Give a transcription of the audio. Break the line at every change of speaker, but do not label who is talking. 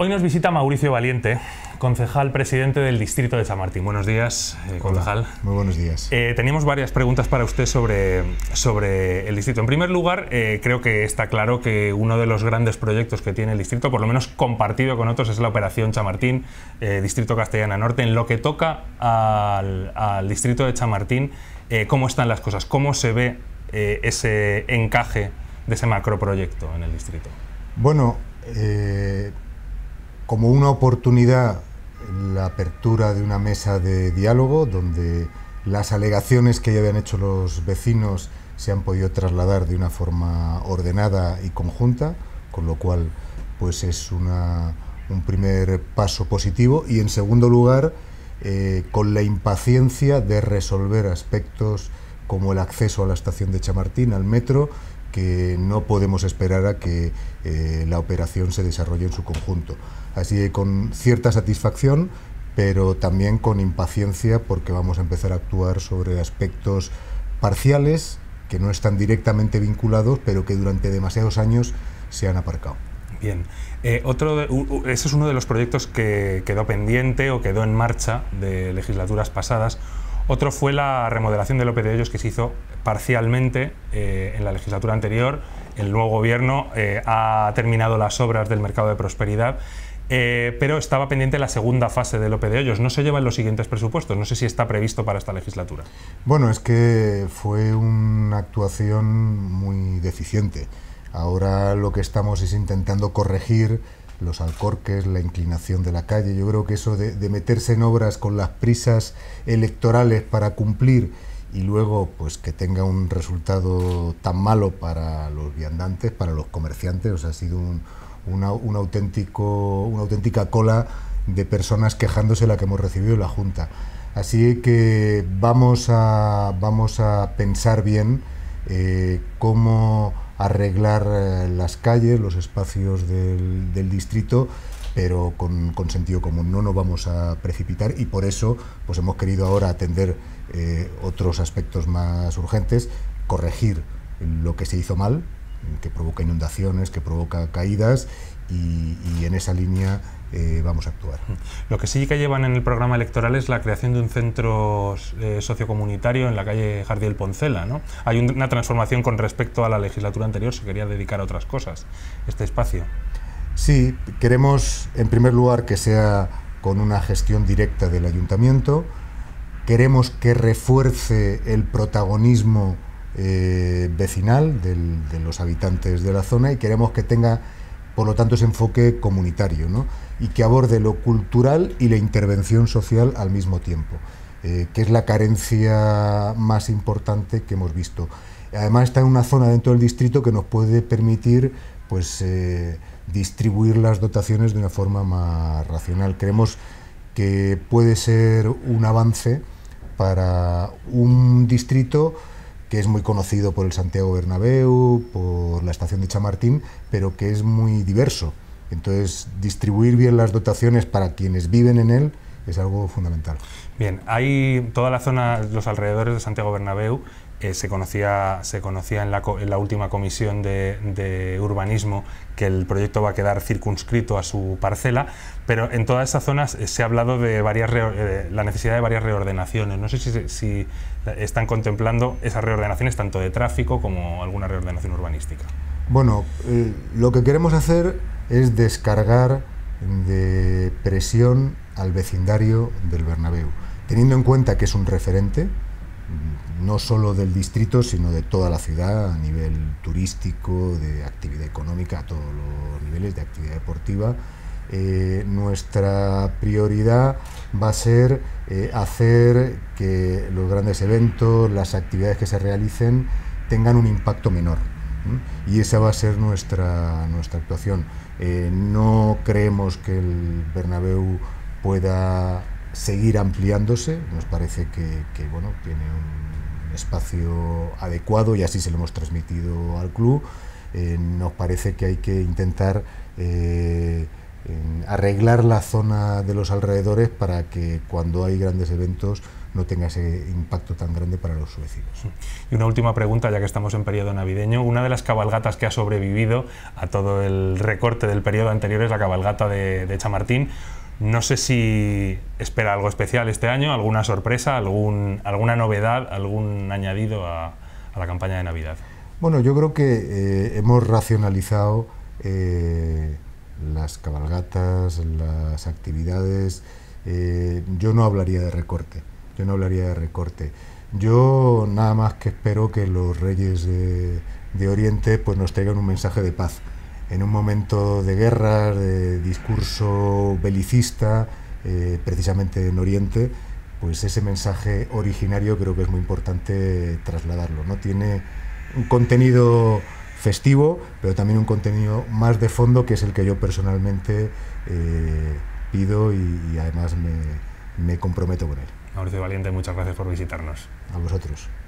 Hoy nos visita Mauricio Valiente, concejal presidente del distrito de Chamartín. Buenos días, concejal.
Hola, muy buenos días.
Teníamos varias preguntas para usted sobre el distrito. En primer lugar, creo que está claro que uno de los grandes proyectos que tiene el distrito, por lo menos compartido con otros, es la Operación Chamartín, Distrito Castellana Norte. En lo que toca al distrito de Chamartín, ¿cómo están las cosas? ¿Cómo se ve ese encaje de ese macroproyecto en el distrito?
Bueno, como una oportunidad, la apertura de una mesa de diálogo donde las alegaciones que ya habían hecho los vecinos se han podido trasladar de una forma ordenada y conjunta, con lo cual pues es un primer paso positivo, y en segundo lugar con la impaciencia de resolver aspectos como el acceso a la estación de Chamartín, al metro, que no podemos esperar a que la operación se desarrolle en su conjunto. Así que con cierta satisfacción, pero también con impaciencia, porque vamos a empezar a actuar sobre aspectos parciales que no están directamente vinculados, pero que durante demasiados años se han aparcado.
Bien, ese es uno de los proyectos que quedó pendiente o quedó en marcha de legislaturas pasadas. Otro fue la remodelación de Lope de Hoyos, que se hizo parcialmente en la legislatura anterior. El nuevo gobierno ha terminado las obras del Mercado de Prosperidad, pero estaba pendiente la segunda fase de Lope de Hoyos. No se lleva en los siguientes presupuestos, no sé si está previsto para esta legislatura.
Bueno, es que fue una actuación muy deficiente. Ahora lo que estamos es intentando corregir los alcorques, la inclinación de la calle. Yo creo que eso de meterse en obras con las prisas electorales para cumplir y luego pues que tenga un resultado tan malo para los viandantes, para los comerciantes, o sea, ha sido una auténtica cola de personas quejándose la que hemos recibido en la Junta. Así que vamos a pensar bien cómo arreglar las calles, los espacios del distrito, pero con sentido común. No nos vamos a precipitar, y por eso pues hemos querido ahora atender otros aspectos más urgentes, corregir lo que se hizo mal, que provoca inundaciones, que provoca caídas, y en esa línea vamos a actuar.
Lo que sí que llevan en el programa electoral es la creación de un centro sociocomunitario en la calle Jardiel Poncela, ¿no? Hay una transformación con respecto a la legislatura anterior, se quería dedicar a otras cosas, este espacio.
Sí, queremos en primer lugar que sea con una gestión directa del ayuntamiento, queremos que refuerce el protagonismo vecinal de los habitantes de la zona, y queremos que tenga, por lo tanto, ese enfoque comunitario, ¿no? Y que aborde lo cultural y la intervención social al mismo tiempo, que es la carencia más importante que hemos visto. Además está en una zona dentro del distrito que nos puede permitir pues distribuir las dotaciones de una forma más racional. Creemos que puede ser un avance para un distrito que es muy conocido por el Santiago Bernabéu, por la estación de Chamartín, pero que es muy diverso. Entonces, distribuir bien las dotaciones para quienes viven en él es algo fundamental.
Bien, hay toda la zona, los alrededores de Santiago Bernabéu, se conocía en la última comisión de urbanismo que el proyecto va a quedar circunscrito a su parcela, pero en todas esas zonas se ha hablado de la necesidad de varias reordenaciones. No sé si están contemplando esas reordenaciones tanto de tráfico como alguna reordenación urbanística.
Bueno, lo que queremos hacer es descargar de presión al vecindario del Bernabéu, teniendo en cuenta que es un referente no solo del distrito, sino de toda la ciudad, a nivel turístico, de actividad económica, a todos los niveles, de actividad deportiva. Nuestra prioridad va a ser hacer que los grandes eventos, las actividades que se realicen, tengan un impacto menor, ¿sí? Y esa va a ser nuestra actuación. No creemos que el Bernabéu pueda seguir ampliándose, nos parece que bueno, tiene un espacio adecuado, y así se lo hemos transmitido al club. Nos parece que hay que intentar arreglar la zona de los alrededores para que cuando hay grandes eventos no tenga ese impacto tan grande para los vecinos.
Y una última pregunta, ya que estamos en periodo navideño. Una de las cabalgatas que ha sobrevivido a todo el recorte del periodo anterior es la cabalgata de Chamartín. No sé si espera algo especial este año, alguna sorpresa, alguna novedad, algún añadido a la campaña de Navidad.
Bueno, yo creo que hemos racionalizado las cabalgatas, las actividades. Yo no hablaría de recorte. Yo nada más que espero que los Reyes de Oriente pues nos traigan un mensaje de paz. En un momento de guerra, de discurso belicista, precisamente en Oriente, pues ese mensaje originario creo que es muy importante trasladarlo, ¿no? Tiene un contenido festivo, pero también un contenido más de fondo, que es el que yo personalmente pido y además me comprometo con él.
Mauricio Valiente, muchas gracias por visitarnos.
A vosotros.